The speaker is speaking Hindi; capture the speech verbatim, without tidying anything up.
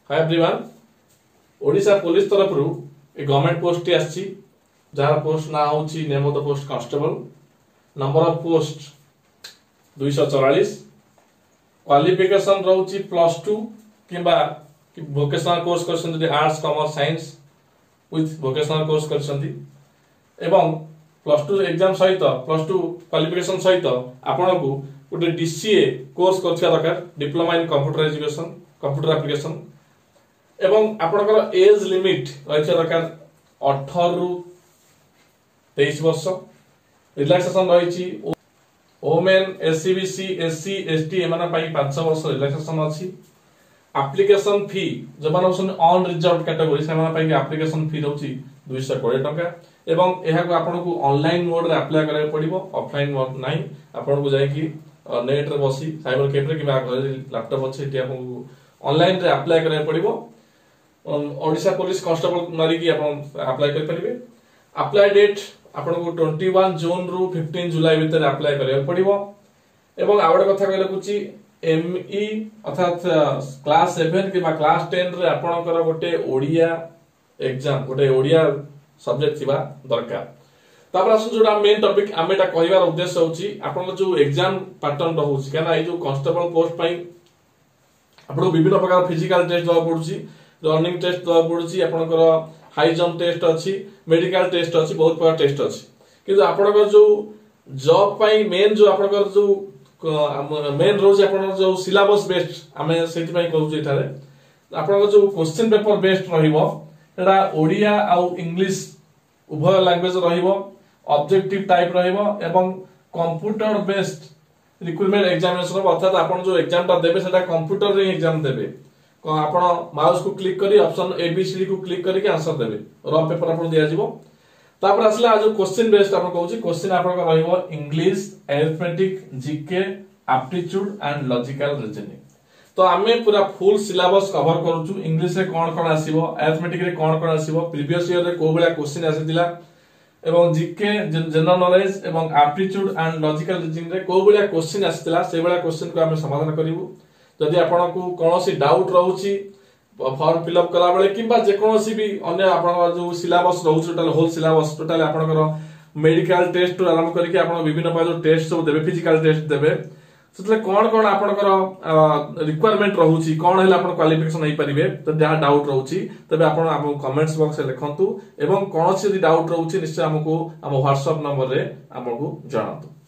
हाय एवरीवन ओडिशा पुलिस तरफ रु ए गवर्नमेंट पोस्ट टी आछि जहार पोस्ट ना होछि name the post constable number of post दो सौ चौवालीस क्वालिफिकेशन रहउछि प्लस टू किबा वोकेशनल कोर्स करछन जदि arts commerce science with vocational course करछन्ती एवं प्लस टू एग्जाम सहित प्लस टू क्वालिफिकेशन सहित आपण को गोटे डीसीए कोर्स करथिया दरकार diploma in computer education computer application एवं आपनकर एज लिमिट रहिथिया दरकार अठारह रु तेईस वर्ष रिलैक्सेशन रहिछि ओमेन एससीबीसी एससी एसटी एमाना पाई पाँच वर्ष रिलैक्सेशन अछि एप्लिकेशन फी जबान होसन ऑन रिजर्व कैटेगरी सेमाना पाई एप्लिकेशन फी रहउछि दो सौ बीस टका एवं एहा को आपन को ऑनलाइन मोड रे अप्लाई करे पड़िबो ऑफलाइन मोड नै आपन को जाय कि नेट रे बसी साइबर कैफे कि लैपटॉप अछि टी आपन को ऑनलाइन रे अप्लाई करे पड़िबो ओडिशा पुलिस कांस्टेबल मारी कि आपन अप्लाई कर परिबे अप्लाई डेट आपन को इक्कीस जून रु पंद्रह जुलाई भीतर अप्लाई करे पड़िबो एवं आवड कथा कहले कुची एमई अर्थात क्लास सात कि क्लास दस रे आपन कर गोटे ओडिया एग्जाम गोटे ओडिया सब्जेक्ट थिबा दरकार तापर आसु जोडा मेन टॉपिक आमेटा कहिवार उद्देश्य होची आपन जो एग्जाम पैटर्न रहउची केना ए जो कांस्टेबल पोस्ट पई आपन विभिन्न प्रकार फिजिकल टेस्ट दवा पड़ुची रनिंग टेस्ट दवा पड़ुची आपन कर हाई जंप टेस्ट अछि मेडिकल टेस्ट अछि बहुत प्रकार टेस्ट अछि किंतु आपन कर जो जॉब पई मेन जो आपन कर जो मेन रोज आपन जो सिलेबस बेस्ड हमें सेति पई कहू जे थारे आपन कर जो क्वेश्चन पेपर बेस्ड रहिबो एटा ओडिया आ इंग्लिश उभय लैंग्वेज रहिबो ऑब्जेक्टिव टाइप रहिबो एवं कंप्यूटर बेस्ड रिक्रूटमेंट एग्जामिनेशन अर्थात आपन जो एग्जाम ता देबे सेटा कंप्यूटर रे एग्जाम देबे आपण माउस को क्लिक करी ऑप्शन एबीसी को क्लिक करके आंसर देबे रॉ पेपर आपण दिया जिवो तापर असला जो क्वेश्चन बेस्ड आपण कहूची क्वेश्चन आपण का रहिबो English arithmetic GK aptitude and logical reasoning तो आमे पूरा फुल सिलेबस कवर करूछु इंग्लिश रे कोन कोन आसीबो अरिथमेटिक रे कोन कोन आसीबो प्रीवियस ईयर रे को बळा क्वेश्चन आसीतिला एवं जीके जनरल नॉलेज एवं एप्टीट्यूड एंड लॉजिकल रीजनिंग रे को बळा क्वेश्चन आसीतिला से बळा क्वेश्चन को आमे समाधान करिवु जदि आपण को कोनोसी डाउट रहउची फॉर्म फिल अप कला बेले किबा जे कोनोसी भी अन्य आपण जो सिलेबस रहउची टोटल होल सिलेबस टोटल आपनकर मेडिकल टेस्ट टू आरंभ करके आपण विभिन्न प्रकार जो टेस्ट सब देबे फिजिकल टेस्ट देबे सेतले कोन कोन आपनकर रिक्वायरमेंट रहउची कोन हेला आपण क्वालिफिकेशन नै परिबे त जहा डाउट रहउची तबे आपण हम कमेंट्स बॉक्स रे लिखंतु एवं कोनोसी यदि डाउट रहउची निश्चय हमको हम व्हाट्सएप नंबर रे हमको जणातु।